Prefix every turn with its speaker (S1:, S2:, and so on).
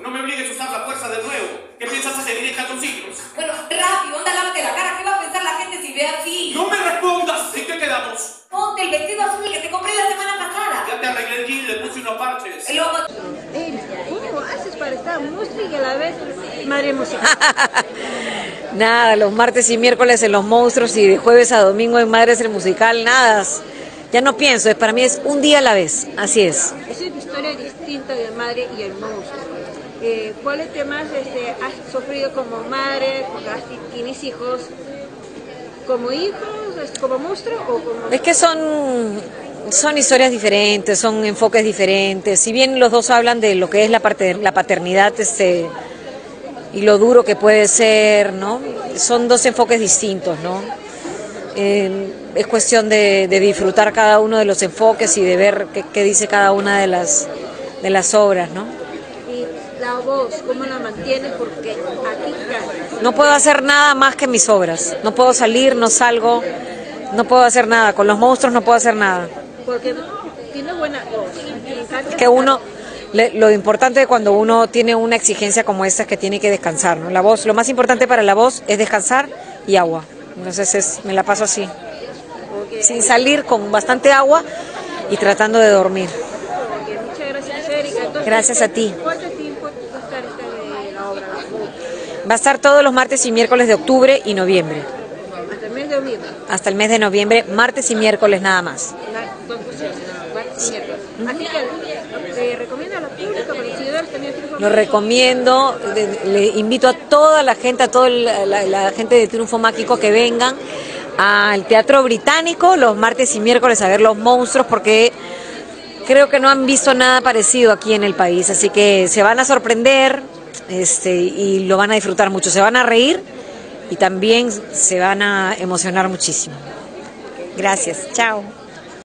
S1: No me obligues a usar la fuerza de nuevo. ¿Qué piensas hacer? ¿Ir echando siglos?
S2: Bueno, rápido, anda, lávate la cara. ¿Qué va a pensar la gente si ve así?
S1: ¡No me respondas! ¿En qué quedamos?
S2: Ponte el vestido azul que te compré la semana pasada.
S1: Ya te arreglé el jean, le puse unos parches.
S3: ¿Cómo haces para estar música y a la vez madre música?
S4: Nada, los martes y miércoles en Los Monstruos y de jueves a domingo en Madres el Musical, nada. Ya no pienso, para mí es un día a la vez, así es.
S3: Es una historia distinta de Madre y el Monstruo. ¿Cuáles temas has sufrido como madre, porque tienes hijos, como hijos, como monstruo o como...?
S4: Es que son historias diferentes, son enfoques diferentes. Si bien los dos hablan de lo que es la paternidad y lo duro que puede ser, ¿no? Son dos enfoques distintos, ¿no? Es cuestión de disfrutar cada uno de los enfoques y de ver qué dice cada una de las obras, ¿no?
S3: Y la voz, ¿cómo la mantienes? Porque aquí
S4: no puedo hacer nada más que mis obras. No puedo salir, no salgo, no puedo hacer nada. Con Los Monstruos no puedo hacer nada.
S3: Porque tiene buena voz.
S4: Es que lo importante cuando uno tiene una exigencia como esta es que tiene que descansar, ¿no? La voz, lo más importante para la voz es descansar y agua. Entonces me la paso así, sin salir, con bastante agua y tratando de dormir.
S3: Muchas gracias, Erika. Entonces,
S4: gracias a ti.
S3: ¿Cuánto tiempo va a estar la obra?
S4: Va a estar todos los martes y miércoles de octubre y noviembre.
S3: ¿Hasta el mes de noviembre?
S4: Hasta el mes de noviembre, martes y miércoles nada más.
S3: Martes y miércoles. Así que recomiendo a la pública, para los seguidores también.
S4: Lo recomiendo, le invito a toda la gente, a toda la gente de Triunfo Mágico que vengan al Teatro Británico los martes y miércoles a ver Los Monstruos, porque creo que no han visto nada parecido aquí en el país, así que se van a sorprender y lo van a disfrutar mucho, se van a reír y también se van a emocionar muchísimo. Gracias, chao.